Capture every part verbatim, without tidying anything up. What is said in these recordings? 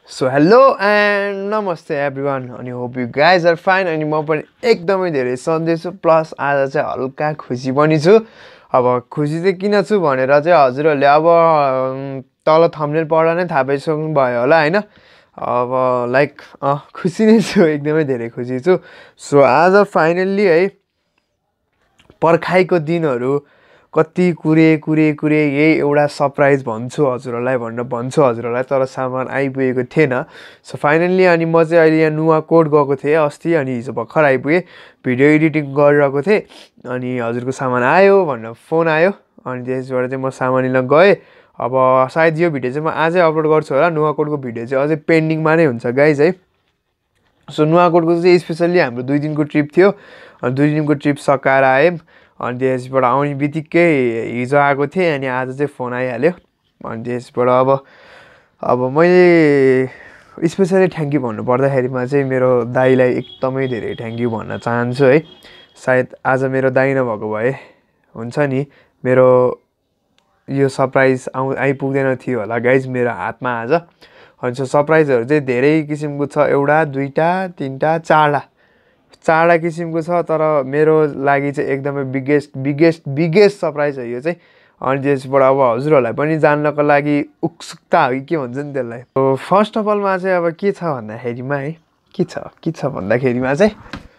So hello and namaste everyone and I hope you guys are fine अनि म पनि एकदमै धेरै सन्चै छु प्लस आज चाहिँ हल्का खुसी पनि छु। अब खुसी चाहिँ किन छु भनेर चाहिँ हजुरहरुले अब तल थम्बनेल पढ्दा नै थाहा पाइसक्नु भयो होला हैन। अब लाइक अ खुसी नै छु, एकदमै धेरै खुसी छु। सो आज फाइनल्ली है पर्खाइको दिनहरु कति कुरे कुरे कुरे यही एउटा सरप्राइज भन्छु हजुरहरुलाई भनेर भन्छु हजुरहरुलाई, तर सामान आइपुगेको थिएन। सो फाइनल्ली अनि म चाहिँ अहिले यहाँ नुवाकोट गएको थिएँ अस्ति, अनि हिजो भर्खर आइपुगे। भिडियो एडिटिङ गरिरहेको थिएँ अनि हजुरको सामान आयो भनेर फोन आयो अनि त्यसबाट चाहिँ म सामान लिन गएँ। अब सायद यो भिडियो चाहिँ म आजै अपलोड गर्छु होला। नुवाकोटको भिडियो चाहिँ अझै पेन्डिङमा नै हुन्छ गाइज है। सो नुवाकोटको चाहिँ स्पेशली हाम्रो दुई दिनको ट्रिप थियो अनि दुई दिनको ट्रिप सकाएर आएँ अनि त्यसबाट आउने बित्तिकै हिजो आएको थिएँ अनि आज चाहिँ फोन आइहाल्यो। अनि त्यसबाट अब अब मैले स्पेशली थ्याङ्क यू भन्नु पर्दाखेरिमा चाहिँ मेरो दाइलाई एकदमै धेरै थ्याङ्क यू भन्न चाहन्छु है। सायद आज मेरो दाइ नभएको भए हुन्छ नि मेरो यो सरप्राइज आउ आइपुग्दैन थियो होला गाइज मेरो हातमा आज। अनि सो सरप्राइजहरू चाहिँ धेरै किसिमको छ, एउटा दुईटा तिनटा चारवटा चारवटा किसिमको छ, तर मेरो लागि चाहिँ एकदमै बिगेस्ट बिगेस्ट बिगेस्ट सरप्राइज हो यो चाहिँ। अनि त्यसबाट अब हजुरहरूलाई पनि जान्नको लागि उत्सुकता हो कि के भन्छ नि त्यसलाई। फर्स्ट अफ अलमा चाहिँ अब के छ भन्दाखेरिमा है के छ के छ भन्दाखेरिमा चाहिँ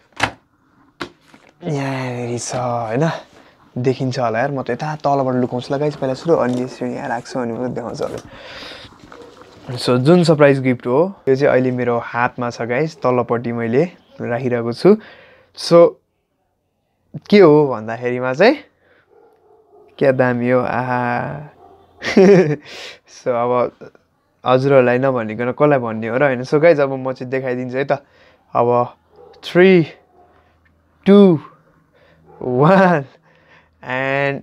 यहाँनिर छ होइन, देखिन्छ होला यार। म त यता तलबाट लुकाउँछु ल गाइस पहिला सुरु, अनि यसरी यहाँ राख्छु अनि मात्रै देखाउँछु होला। सो जुन सरप्राइज गिफ्ट हो यो चाहिँ अहिले मेरो हातमा छ गाइस, तल्लोपट्टि मैले राखिरहेको छु। सो के हो भन्दाखेरिमा चाहिँ क्या दामी हो आहा। सो अब हजुरहरूलाई नभनिकन कसलाई भन्ने हो र होइन। सो गाइज अब म चाहिँ देखाइदिन्छु है त। अब three two one and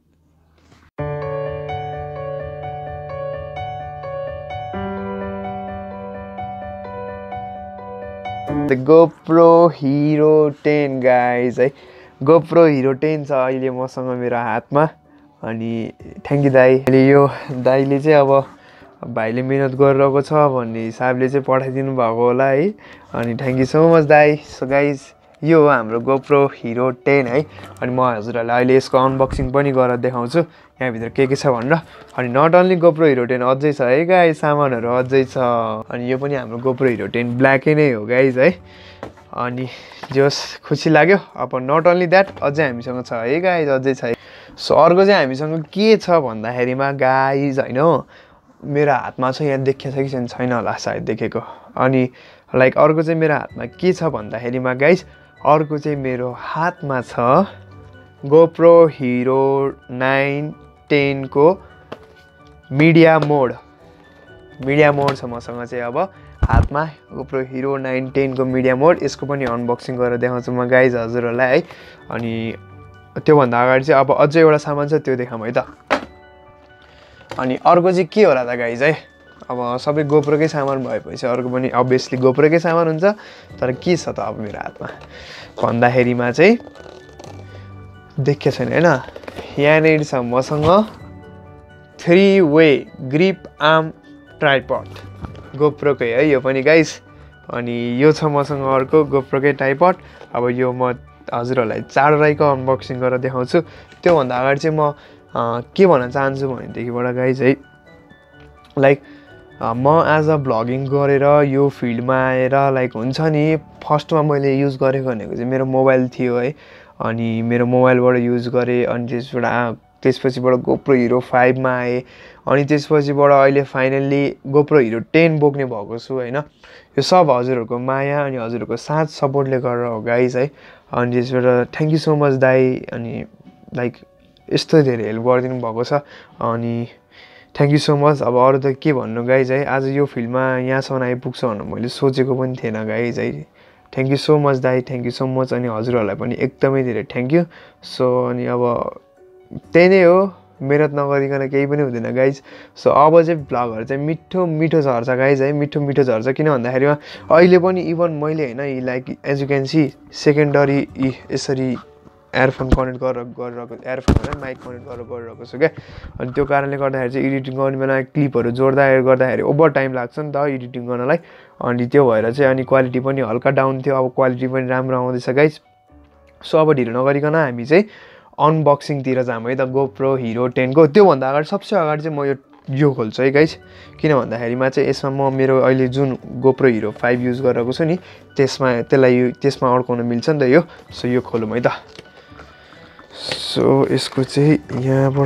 The GoPro Hero ten guys है। GoPro Hero टेन छ अहिले मसँग मेरो हातमा अनि थ्याङ्क यू दाइ। अहिले यो दाइले चाहिँ अब भाइले मिहिनेत गरिरहेको छ भन्ने हिसाबले चाहिँ पठाइदिनु भएको होला है, अनि थ्याङ्क यू सो मच दाइ। सो गाइज यो हो हाम्रो GoPro Hero टेन है। अनि म हजुरहरूलाई अहिले यसको अनबक्सिङ पनि गरेर देखाउँछु यहाँभित्र के के छ भनेर। अनि not only GoPro Hero ten अझै छ है गाइज, सामानहरू अझै छ। अनि यो पनि हाम्रो GoPro Hero टेन ब्ल्याकै नै हो गाइज है। अनि जोस् खुसी लाग्यो। अब नट ओन्ली द्याट अझै हामीसँग छ है गाइज, अझै छ है। सो अर्को चाहिँ हामीसँग के छ भन्दाखेरिमा गाइज होइन, मेरो हातमा छ, यहाँ देखिएको छ कि छैन होला सायद देखेको। अनि लाइक अर्को चाहिँ मेरो हातमा के छ भन्दाखेरिमा गाइज, अर्को चाहिँ मेरो हातमा छ GoPro Hero नाइन टेन को मिडिया मोड। मिडिया मोड छ मसँग चाहिँ अब हातमा GoPro Hero नाइन टेन को मिडिया मोड। यसको पनि अनबक्सिङ गरेर देखाउँछु म गाइज हजुरहरूलाई है। अनि त्योभन्दा अगाडि चाहिँ अब अझै एउटा सामान छ त्यो देखाऊँ है त। अनि अर्को चाहिँ के होला त गाइज है, अब सबै GoPro कै सामान भएपछि अर्को पनि अभियसली GoPro कै सामान हुन्छ, तर के छ त अब मेरो हातमा भन्दाखेरिमा चाहिँ देखिएको छैन होइन, यहाँनिर छ मसँग three way grip arm tripod GoPro कै है यो पनि गाइज। अनि यो छ मसँग अर्को GoPro कै ट्राइपड। अब यो म हजुरहरूलाई चारवटैको अनबक्सिङ गरेर देखाउँछु। त्योभन्दा अगाडि चाहिँ म के भन्न चाहन्छु भनेदेखिबाट गाइज है, लाइक म एज अ भ्लगिङ गरेर यो फिल्डमा आएर लाइक हुन्छ नि फर्स्टमा मैले युज गरेको भनेको चाहिँ मेरो मोबाइल थियो है। अनि मेरो मोबाइलबाट युज गरेँ अनि त्यसबाट त्यसपछिबाट GoPro Hero फाइभमा आएँ अनि त्यसपछिबाट अहिले फाइनल्ली GoPro Hero टेन बोक्ने भएको छु होइन। यो सब हजुरहरूको माया अनि हजुरहरूको साथ सपोर्टले गरेर हो गाइज है। अनि त्यसबाट थ्याङ्क यू सो मच दाइ। अनि लाइक यस्तो धेरै हेल्प गरिदिनु भएको छ अनि थ्याङ्क यू सो मच। अब अरू त के भन्नु गाइज है, आज यो फिल्डमा यहाँसम्म आइपुग्छ भनेर मैले सोचेको पनि थिएन गाइज है। थ्याङ्क यू सो मच दाइ, थ्याङ्क यू सो मच। अनि हजुरहरूलाई पनि एकदमै धेरै थ्याङ्क यू। सो अनि अब त्यही नै हो, मेहनत नगरिकन केही पनि हुँदैन गाइज। सो अब चाहिँ भ्लगहरू चाहिँ मिठो मिठो झर्छ गाइज है, मिठो मिठो झर्छ। किन भन्दाखेरिमा अहिले पनि इभन मैले होइन like as you can see secondary यसरी एयरफोन कनेक्ट गरेर गरिरहेको एयरफोन होइन माइक कनेक्ट गरेर गरिरहेको छु क्या अनि त्यो कारणले गर्दाखेरि चाहिँ एडिटिङ गर्ने बेला क्लिपहरू जोड्दाखेरि गर्दाखेरि ओभर टाइम लाग्छ नि त एडिटिङ गर्नलाई अनि त्यो भएर चाहिँ अनि क्वालिटी पनि हल्का डाउन थियो अब क्वालिटी पनि राम्रो आउँदैछ गाइज सो अब ढिलो नगरिकन हामी चाहिँ अनबक्सिङतिर जाऊँ है त गोप्रो हिरो टेनको त्योभन्दा अगाडि सबसे अगाडि चाहिँ म यो यो खोल्छु है गाइज किन भन्दाखेरिमा चाहिँ यसमा म मेरो अहिले जुन गोप्रो हिरो फाइभ युज गरिरहेको छु नि त्यसमा त्यसलाई त्यसमा अड्काउन मिल्छ नि त यो सो यो खोलौँ है त सो यसको चाहिँ यहाँबाट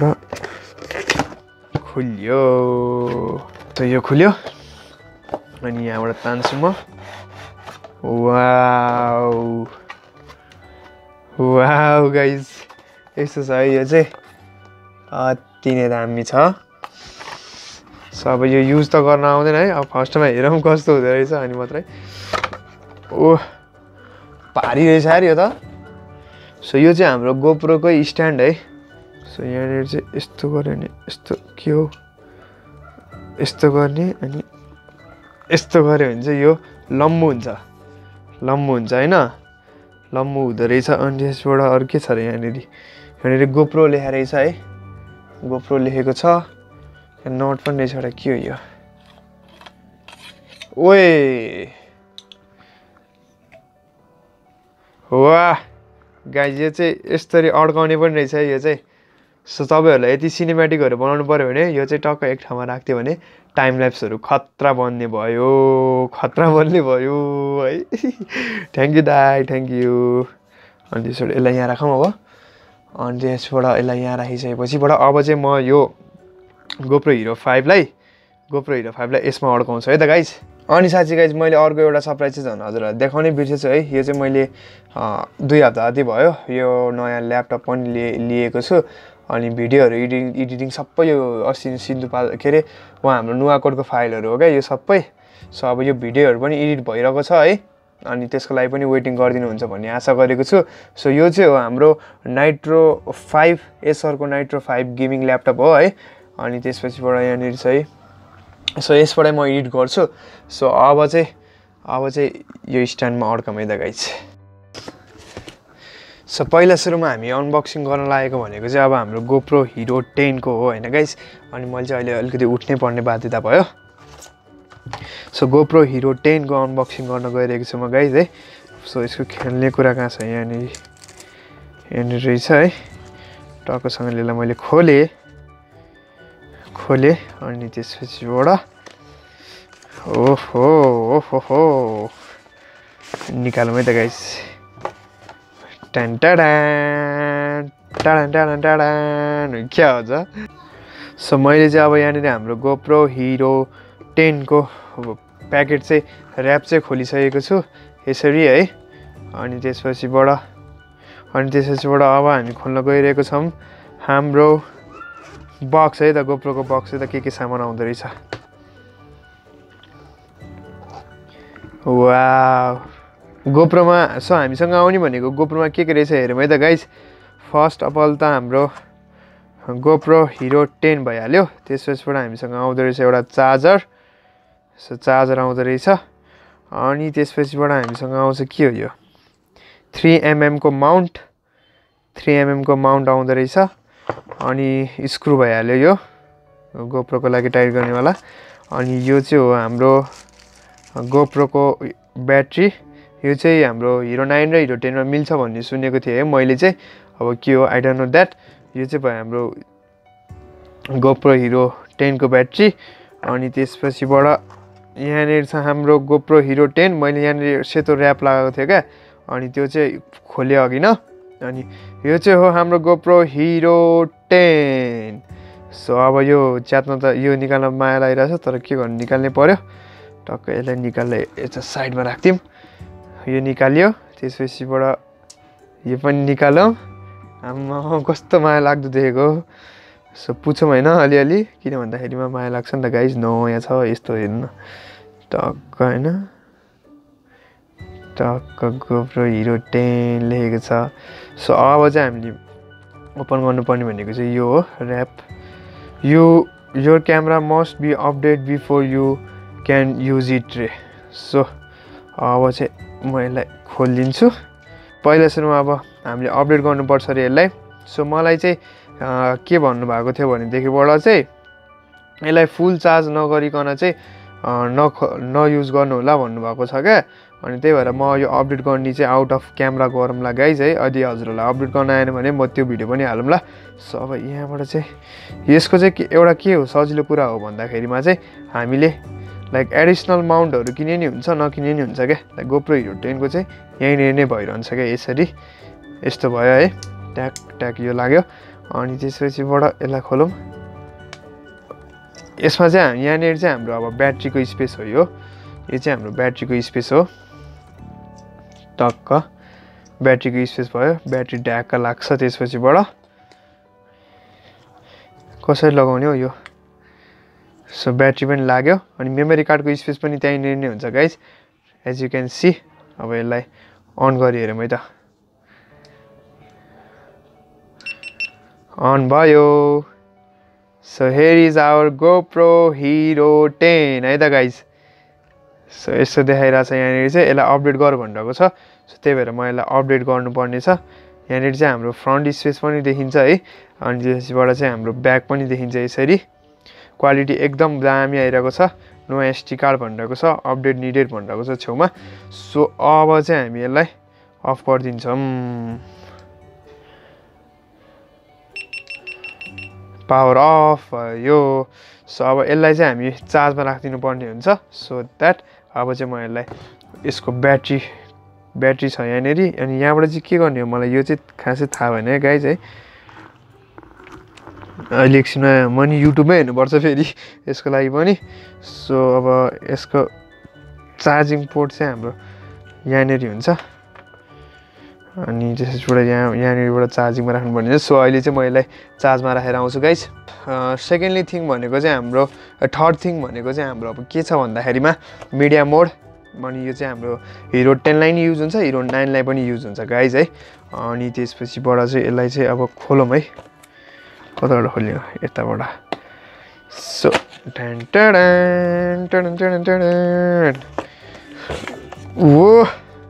खुल्यो त यो खुल्यो अनि यहाँबाट तान्छु म वाउ वाउ गाइज यस्तो छ है यो चाहिँ अति नै दामी छ सो अब यो युज त गर्न आउँदैन है अब फर्स्टमा हेरौँ कस्तो हुँदो रहेछ अनि मात्रै ओ भारी रहेछ यार यो त सो यो चाहिँ हाम्रो गोप्रोकै स्ट्यान्ड है सो यहाँनिर चाहिँ यस्तो गऱ्यो भने यस्तो के हो यस्तो गर्ने अनि यस्तो गऱ्यो भने चाहिँ यो लम्बु हुन्छ लम्बु हुन्छ होइन लम्बु हुँदो रहेछ अनि त्यसबाट अरू के छ र यहाँनिर यहाँनिर गोप्रो लेखेको रहेछ है गोप्रो लेखेको छ नट पनि रहेछ एउटा के हो यो ओए वाह गाइज यो चाहिँ यसरी अड्काउने पनि रहेछ है यो चाहिँ सो तपाईँहरूलाई यति सिनेमेटिकहरू बनाउनु पऱ्यो भने यो चाहिँ टक्क एक ठाउँमा राख्थ्यो भने टाइम ल्याप्सहरू खतरा बन्ने भयो खतरा बन्ने भयो है थ्याङ्क यू दाई थ्याङ्क यू अनि त्यसबाट यसलाई यहाँ राखौँ अब अनि त्यसबाट यसलाई यहाँ राखिसकेपछिबाट अब चाहिँ म यो गोप्रो हिरो फाइभलाई गोप्रो हिरो फाइभलाई यसमा अड्काउँछु है त गाइज अनि साँच्ची गाइज मैले अर्को एउटा सरप्राइज चाहिँ झन् हजुरहरूलाई देखाउनै बिर्सेछु है यो चाहिँ मैले दुई हप्ता जति भयो यो नयाँ ल्यापटप पनि लिए लिएको छु अनि भिडियोहरू एडिटिङ एडिटिङ सबै यो अस्ति सिन्धुपाल के अरे उहाँ हाम्रो नुवाकोटको फाइलहरू हो क्या यो सबै सो अब यो भिडियोहरू पनि एडिट भइरहेको छ है अनि त्यसको लागि पनि वेटिङ गरिदिनुहुन्छ भन्ने आशा गरेको छु सो यो चाहिँ हो हाम्रो नाइट्रो फाइभ एसरको नाइट्रो फाइभ गेमिङ ल्यापटप हो है अनि त्यसपछिबाट यहाँनिर चाहिँ सो यसबाटै म एडिट गर्छु सो अब चाहिँ अब चाहिँ यो स्ट्यान्डमा अड्काउँ है त गाइज सो पहिला सुरुमा हामी अनबक्सिङ गर्न लागेको भनेको चाहिँ अब हाम्रो गोप्रो हिरो टेनको हो होइन गाइज अनि मैले चाहिँ अहिले अलिकति उठ्नै पर्ने बाध्यता भयो सो गोप्रो हिरो टेनको अनबक्सिङ गर्न गइरहेको छु म गाइज है सो यसको खेल्ने कुरा कहाँ छ यहाँनिर यहाँनिर रहेछ है टक्कसँगले यसलाई मैले खोलेँ खोलेँ अनि त्यसपछिबाट ओहो ओहो हो निकालौँ है त गाइस टान टाडान टाडान टाडान टाडान क्या हुन्छ सो मैले चाहिँ अब यहाँनिर हाम्रो गोप्रो हिरो टेनको प्याकेट चाहिँ ऱ्याप चाहिँ खोलिसकेको छु यसरी है अनि त्यसपछिबाट अनि त्यसपछिबाट अब हामी खोल्न गइरहेको छौँ हाम्रो बक्स है त गोप्रोको बक्स है त के के सामान आउँदो रहेछ वाउ गोप्रोमा सो हामीसँग आउने भनेको गोप्रोमा के के रहेछ हेरौँ है त गाइज फर्स्ट अफ अल त हाम्रो गोप्रो हिरो टेन भइहाल्यो त्यसपछिबाट हामीसँग आउँदो रहेछ एउटा चार्जर सो चार्जर आउँदो रहेछ अनि त्यसपछिबाट हामीसँग आउँछ के हो यो थ्री एमएमको माउन्ट थ्री एमएमको माउन्ट आउँदो रहेछ अनि स्क्रु भइहाल्यो यो गोप्रोको लागि टाइट गर्नेवाला अनि यो चाहिँ हो हाम्रो गोप्रोको ब्याट्री यो चाहिँ हाम्रो हिरो नाइन र हिरो टेनमा मिल्छ भन्ने सुनेको थिएँ है मैले चाहिँ अब के हो आई डोन्ट नो द्याट यो चाहिँ भयो हाम्रो गोप्रो हिरो टेनको ब्याट्री अनि त्यसपछिबाट यहाँनिर छ हाम्रो गोप्रो हिरो टेन मैले यहाँनिर सेतो ऱ्याप लगाएको थिएँ क्या अनि त्यो चाहिँ खोल्यो अघि न अनि यो चाहिँ हो हाम्रो गोप्रो हिरो टेन सो अब यो च्यात्न त यो निकाल्न माया लागिरहेछ तर के गर्नु निकाल्नै पर्यो टक्क यसलाई निकाल्दै यता साइडमा राख्थ्यौँ यो निकाल्यो त्यसपछिबाट यो पनि निकालौँ आम्मा कस्तो माया लाग्दो देखेको सो पुछौँ होइन अलिअलि किन भन्दाखेरिमा माया लाग्छ नि त गाइज नयाँ छ यस्तो हेर्नु टक्क होइन टक्क गोप्रो हिरो टेन लेखेको छ सो अब चाहिँ हामीले ओपन गर्नुपर्ने भनेको चाहिँ यो हो ऱ्याप यो your camera must be update before you can use it रे सो अब चाहिँ म यसलाई खोलिदिन्छु पहिला सुरुमा अब हामीले अपडेट गर्नुपर्छ अरे यसलाई। सो मलाई चाहिँ के भन्नुभएको थियो भनेदेखिबाट चाहिँ यसलाई फुल चार्ज नगरिकन चाहिँ न नयुज गर्नु होला भन्नुभएको छ क्या। अनि त्यही भएर म यो अपडेट गर्ने चाहिँ आउट अफ क्यामेरा गरौँला गाइज है। यदि हजुरहरूलाई अपडेट गर्न आएन भने म त्यो भिडियो पनि हालौँला। सो अब यहाँबाट चाहिँ यसको चाहिँ एउटा के हो सजिलो कुरा हो भन्दाखेरिमा चाहिँ हामीले लाइक एडिसनल माउन्टहरू किने नि हुन्छ नकिने नि हुन्छ क्या। लाइक गोप्रो हिरो टेनको चाहिँ यहीँनिर नै भइरहन्छ क्या। यसरी यस्तो भयो है, ट्याक ट्याक यो लाग्यो। अनि त्यसपछिबाट यसलाई खोलौँ। यसमा चाहिँ यहाँनिर चाहिँ हाम्रो अब ब्याट्रीको स्पेस हो। यो यो चाहिँ हाम्रो ब्याट्रीको स्पेस हो। टक्क ब्याट्रीको स्पेस भयो, ब्याट्री ढ्याक्क लाग्छ। त्यसपछिबाट कसरी लगाउने हो यो। सो ब्याट्री पनि लाग्यो अनि मेमोरी कार्डको स्पेस पनि त्यहीँनिर नै हुन्छ guys, as you can see. अब यसलाई अन गरी हेरौँ है त। अन भयो। So here is our GoPro hero ten है त गाइज। सो यस्तो देखाइरहेछ यहाँनिर चाहिँ। यसलाई अपडेट गर भनिरहेको छ। सो त्यही भएर म यसलाई अपडेट गर्नुपर्ने छ। यहाँनिर चाहिँ हाम्रो फ्रन्ट स्पेस पनि देखिन्छ है। अनि त्यसबाट चाहिँ हाम्रो ब्याक पनि देखिन्छ यसरी। क्वालिटी एकदम दामी आइरहेको छ। नो एसडी कार्ड भनिरहेको छ, अपडेट निडेड भनिरहेको छ छेउमा। सो अब चाहिँ हामी यसलाई अफ गरिदिन्छौँ। पावर अफ भयो। सो अब यसलाई चाहिँ हामी चार्जमा राखिदिनु पर्ने हुन्छ। सो द्याट अब चाहिँ म यसलाई यसको ब्याट्री ब्याट्री छ यहाँनिर। अनि यहाँबाट चाहिँ के गर्ने हो मलाई यो चाहिँ खासै थाहा भएन है गाइज है। अहिले एकछिनमा म नि युट्युबमै हेर्नुपर्छ फेरि यसको लागि पनि। सो अब यसको चार्जिङ पोर्ट चाहिँ हाम्रो यहाँनिर हुन्छ। अनि त्यसबाट यहाँ यहाँनिरबाट चार्जिङमा राख्नुपर्ने हुन्छ। सो अहिले चाहिँ म यसलाई चार्जमा राखेर आउँछु गाइज। सेकेन्डली थिङ भनेको चाहिँ हाम्रो थर्ड थिङ भनेको चाहिँ हाम्रो अब के छ भन्दाखेरिमा मिडिया मोड। अनि यो चाहिँ हाम्रो हिरो टेनलाई नि युज हुन्छ, हिरो नाइनलाई पनि युज हुन्छ गाइज है। अनि त्यसपछिबाट चाहिँ यसलाई चाहिँ अब खोलौँ है। कताबाट खोल्यो यताबाट। सो ओ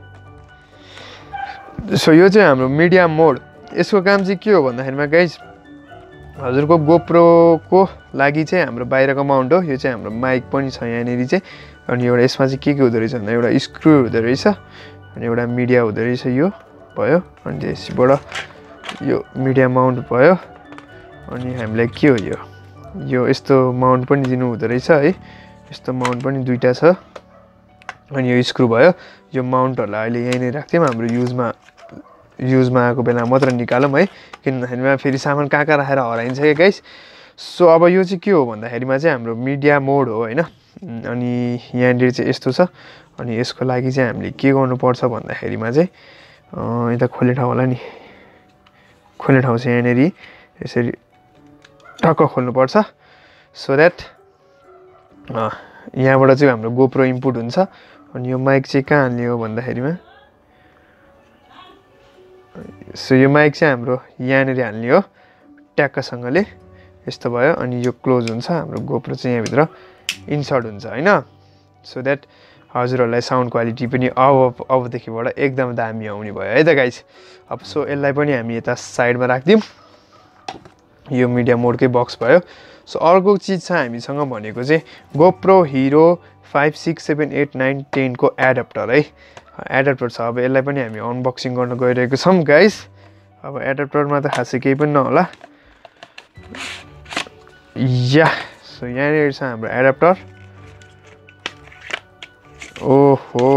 सो यो चाहिँ हाम्रो मिडिया मोड। यसको काम चाहिँ के हो भन्दाखेरिमा गाइज हजुरको गोप्रोको लागि चाहिँ हाम्रो बाहिरको माउन्ट हो। यो चाहिँ हाम्रो माइक पनि छ यहाँनिर चाहिँ। अनि एउटा यसमा चाहिँ के के हुँदो रहेछ भन्दा एउटा स्क्रु हुँदो रहेछ, अनि एउटा मिडिया हुँदो रहेछ। यो भयो। अनि त्यसबाट यो मिडिया माउन्ट भयो। अनि हामीलाई के हो यो यो यस्तो माउन्ट पनि दिनु हुँदो रहेछ है। यस्तो माउन्ट पनि दुईवटा छ। अनि यो स्क्रु भयो। यो माउन्टहरूलाई अहिले यहीँ नै राख्थ्यौँ, हाम्रो युजमा युजमा आएको बेला मात्र निकालौँ है। किनभने फेरि सामान कहाँ कहाँ राखेर हराइन्छ क्या गाइस। सो अब यो चाहिँ के हो भन्दाखेरिमा चाहिँ हाम्रो मिडिया मोड हो होइन। अनि यहाँनिर चाहिँ यस्तो छ। अनि यसको लागि चाहिँ हामीले के गर्नुपर्छ भन्दाखेरिमा चाहिँ यता खोल्ने ठाउँ होला नि, खोल्ने ठाउँ चाहिँ यहाँनिर यसरी टक्क खोल्नुपर्छ। सो द्याट यहाँबाट चाहिँ हाम्रो गोप्रो इनपुट हुन्छ। अनि यो माइक चाहिँ कहाँ हाल्ने हो भन्दाखेरिमा सो यो माइक चाहिँ हाम्रो यहाँनिर हाल्ने हो ट्याक्कसँगले। यस्तो भयो। अनि यो क्लोज हुन्छ। हाम्रो गोप्रो चाहिँ यहाँभित्र इन्सर्ट हुन्छ होइन। सो द्याट हजुरहरूलाई साउन्ड क्वालिटी पनि अब अबदेखिबाट एकदम दामी आउने भयो है त गाइस। अब सो यसलाई पनि हामी यता साइडमा राखिदिउँ। यो मिडिया मोडकै बक्स भयो। सो अर्को चिज छ हामीसँग भनेको चाहिँ GoPro hero five six seven eight nine टेनको एडाप्टर है। एडाप्टर छ। अब यसलाई पनि हामी अनबक्सिङ गर्न गइरहेको छौँ गाइस। अब एडाप्टरमा त खासै केही पनि नहोला या। सो यहाँनिर छ हाम्रो एडाप्टर। ओहो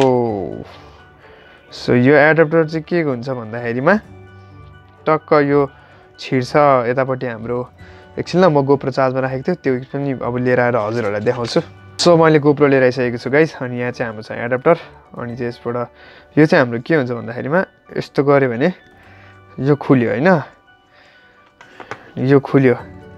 सो यो एडाप्टर चाहिँ के हुन्छ भन्दाखेरिमा टक्क यो छिर्छ यतापट्टि हाम्रो। एकछिन ल म गोप्रो चार्जमा राखेको थियो त्यो पनि अब लिएर आएर हजुरहरूलाई देखाउँछु। सो मैले गोप्रो लिएर आइसकेको छु गाइस। अनि यहाँ चाहिँ हाम्रो छ एडाप्टर। अनि त्यसबाट यो चाहिँ हाम्रो के हुन्छ भन्दाखेरिमा यस्तो गऱ्यो भने यो खुल्यो होइन, यो खुल्यो।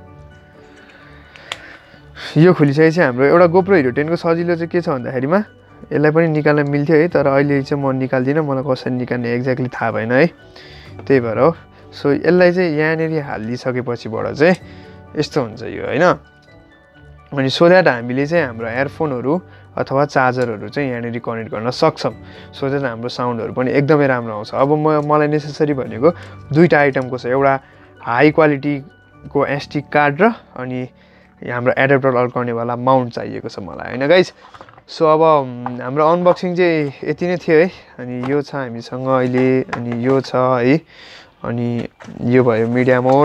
यो खोलिसकेपछि हाम्रो एउटा गोप्रो हिरो टेनको सजिलो चाहिँ के छ भन्दाखेरिमा यसलाई पनि निकाल्न मिल्थ्यो है। तर अहिले चाहिँ म निकाल्दिनँ, मलाई कसरी निकाल्ने एक्ज्याक्टली थाहा भएन है, त्यही भएर हो। सो यसलाई चाहिँ यहाँनिर हालिसकेपछिबाट चाहिँ यस्तो हुन्छ यो होइन। अनि सो द्याट हामीले चाहिँ हाम्रो एयरफोनहरू अथवा चार्जरहरू चाहिँ यहाँनिर कनेक्ट गर्न सक्छौँ सो चाहिँ हाम्रो साउन्डहरू पनि एकदमै राम्रो आउँछ अब म मलाई नेसेसरी भनेको दुईवटा आइटमको छ एउटा हाई क्वालिटीको एसडी कार्ड र अनि हाम्रो एडाप्टर अड्काउनेवाला माउन्ट चाहिएको छ मलाई होइन गाइज सो अब हाम्रो अनबक्सिङ चाहिँ यति नै थियो है अनि यो छ हामीसँग अहिले अनि यो छ है अनि यो भयो मिडिया मोड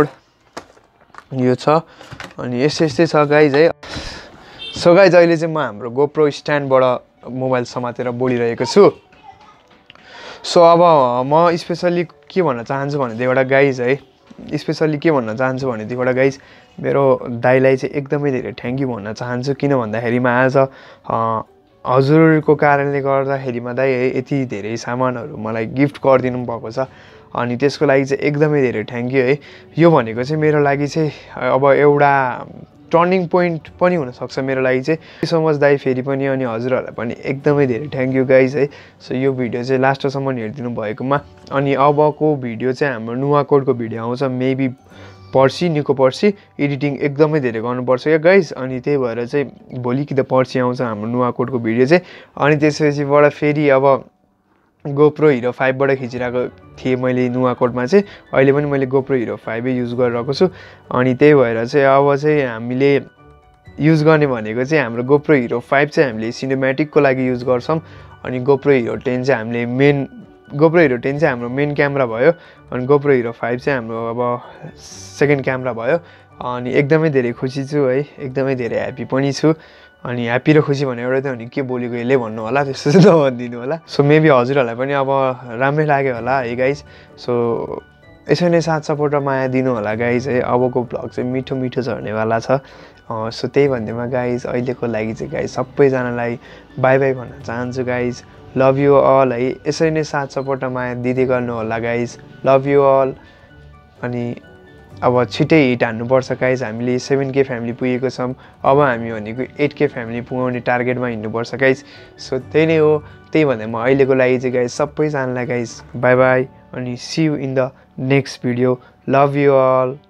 यो छ अनि यस्तै यस्तै छ गाइज है सो गाइज अहिले चाहिँ म हाम्रो गोप्रो स्ट्यान्डबाट मोबाइल समातेर बोलिरहेको छु सो अब म स्पेसल्ली के भन्न चाहन्छु भनेदेखि एउटा गाइज है स्पेसल्ली के भन्न चाहन्छु भनेदेखि एउटा गाइज मेरो दाइलाई चाहिँ एकदमै धेरै थ्याङ्क यू भन्न चाहन्छु किन भन्दाखेरिमा आज हजुरको कारणले गर्दाखेरिमा दाइ है यति धेरै सामानहरू मलाई गिफ्ट गरिदिनु भएको छ अनि त्यसको लागि चाहिँ एकदमै धेरै थ्याङ्क यू है यो भनेको चाहिँ मेरो लागि चाहिँ अब एउटा टर्निङ पोइन्ट पनि हुनसक्छ मेरो लागि चाहिँ सो मच दाइ फेरि पनि अनि हजुरहरूलाई पनि एकदमै धेरै थ्याङ्क यू गाइज है सो यो भिडियो चाहिँ लास्टसम्म हेरिदिनु भएकोमा अनि अबको भिडियो चाहिँ हाम्रो नुवाकोटको भिडियो आउँछ मेबी पर्सि निको पर्सि एडिटिङ एकदमै धेरै गर्नुपर्छ क्या गाइज अनि त्यही भएर चाहिँ भोलि कि त पर्सि आउँछ हाम्रो नुवाकोटको भिडियो चाहिँ अनि त्यसपछिबाट फेरि अब गोप्रो हिरो फाइभबाट खिचिरहेको थिएँ मैले नुवाकोटमा चाहिँ अहिले पनि मैले गोप्रो हिरो फाइभै युज गरिरहेको छु अनि त्यही भएर चाहिँ अब चाहिँ हामीले युज गर्ने भनेको चाहिँ हाम्रो गोप्रो हिरो फाइभ चाहिँ हामीले सिनेमेटिकको लागि युज गर्छौँ अनि गोप्रो हिरो टेन चाहिँ हामीले मेन गोप्रो हिरो टेन चाहिँ हाम्रो मेन क्यामेरा भयो अनि गोप्रो हिरो फाइभ चाहिँ हाम्रो अब सेकेन्ड क्यामेरा भयो अनि एकदमै धेरै खुसी छु है एकदमै धेरै ह्याप्पी पनि छु अनि ह्याप्पी र खुसी भने एउटा त अनि के बोलेको यसले भन्नु होला त्यस्तो चाहिँ नभनिदिनु होला सो मेबी हजुरहरूलाई पनि अब राम्रै लाग्यो होला है गाइज सो यसरी नै साथ सपोर्ट र माया दिनु होला गाइज है अबको भ्लग चाहिँ मिठो मिठो झर्नेवाला छ सो त्यही भन्दैमा गाइज अहिलेको लागि चाहिँ गाइज सबैजनालाई बाई बाई भन्न चाहन्छु गाइज लभ यु अल है यसरी नै साथ सपोर्ट र माया दिँदै गर्नु होला गाइज लभ यु अल अनि अब छिटै हिट हान्नुपर्छ गाइज हामीले सेभेन के फ्यामिली पुगेको छौँ अब हामी भनेको एट के फ्यामिली पुगाउने टार्गेटमा हिँड्नुपर्छ गाइज सो त्यही नै हो त्यही भन्दा म अहिलेको लागि चाहिँ गाइज सबैजनालाई गाइज बाई बाई अनि see you in the next video love you all